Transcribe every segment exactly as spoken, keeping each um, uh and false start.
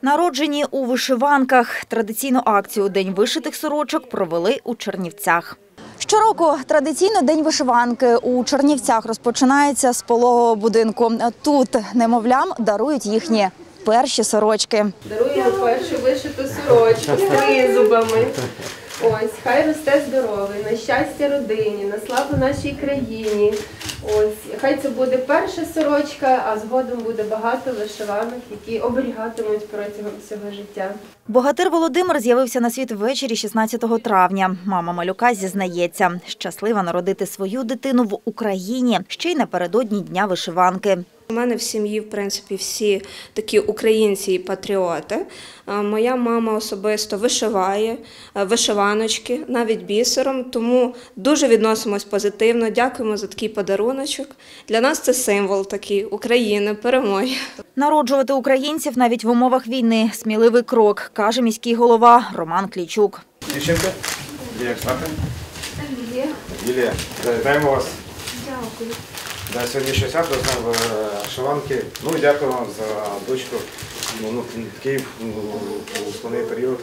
Народжені у вишиванках. Традиційну акцію «День вишитих сорочок» провели у Чернівцях. Щороку традиційно День вишиванки у Чернівцях розпочинається з пологового будинку. Тут немовлям дарують їхні перші сорочки. Даруємо першу вишиту сорочку з тризубами. Ось, хай росте здоровий, на щастя родині, на славу нашій країні. Ось, хай це буде перша сорочка, а згодом буде багато вишиванок, які оберігатимуть протягом всього життя. Богатир Володимир з'явився на світ ввечері шістнадцятого травня. Мама малюка зізнається, щаслива народити свою дитину в Україні, ще й напередодні Дня вишиванки. У мене в сім'ї, в принципі, всі такі українці і патріоти. Моя мама особисто вишиває вишиваночки, навіть бісером, тому дуже відносимось позитивно. Дякуємо за такий подаруночок. Для нас це символ такий України, перемоги. Народжувати українців навіть в умовах війни – сміливий крок, каже міський голова Роман Клічук. Дівчинка, як звати? Лілія. Лілія, вітаємо вас. Дякую. Да, сьогодні ще свято з вишиванки. Ну, дякую вам за дочку. Ну, такий складний період.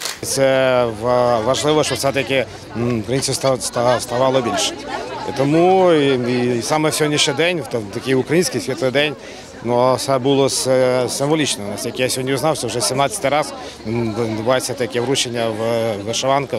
Це важливо, що все-таки українців ставало більше. І тому і, і саме в сьогоднішній день, в такий український світлий день, ну, це було символічно. Наскільки я сьогодні узнав, що вже сімнадцятий раз відбувається таке вручення в вишиванку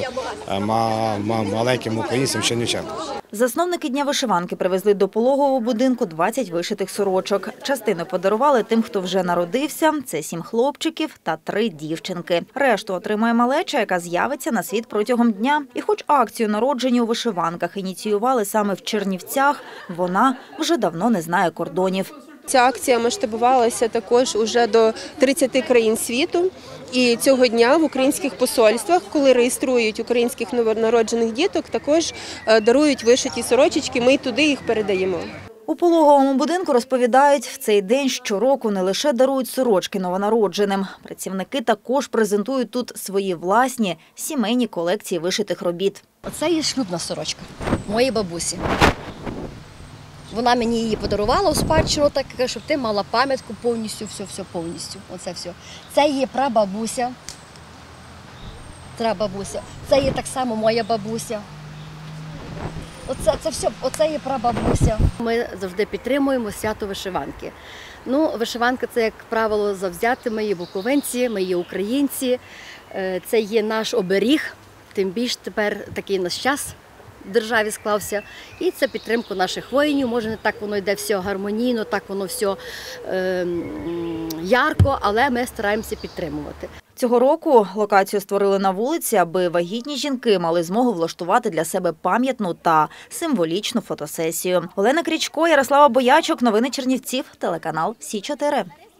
маленьким українцям чернівчанам. Засновники Дня вишиванки привезли до пологового будинку двадцять вишитих сорочок. Частину подарували тим, хто вже народився. Це сім хлопчиків та три дівчинки. Решту отримає малеча, яка з'явиться на світ протягом дня. І хоч акцію народження у вишиванках ініціювали саме в Чернівцях, вона вже давно не знає кордонів. Ця акція масштабувалася також уже до тридцяти країн світу. І цього дня в українських посольствах, коли реєструють українських новонароджених діток, також дарують вишиті сорочечки, ми й туди їх передаємо. У пологовому будинку розповідають, в цей день щороку не лише дарують сорочки новонародженим. Працівники також презентують тут свої власні сімейні колекції вишитих робіт. Оце є шлюбна сорочка моєї бабусі. Вона мені її подарувала у спадщину, так, щоб ти мала пам'ятку повністю, все, все повністю. Оце все. Це її прабабуся. Прабабуся. Це є так само моя бабуся. Оце, це все, оце є прабабуся. Ми завжди підтримуємо свято вишиванки. Ну, вишиванка – це, як правило, завзяти. Ми є буковинці, ми є українці. Це є наш оберіг, тим більше тепер такий наш час в державі склався. І це підтримку наших воїнів. Може, не так воно йде все гармонійно, так воно все е, ярко, але ми стараємося підтримувати. Цього року локацію створили на вулиці, аби вагітні жінки мали змогу влаштувати для себе пам'ятну та символічну фотосесію. Олена Крічко, Ярослава Боячук, новини Чернівців, телеканал Сі чотири.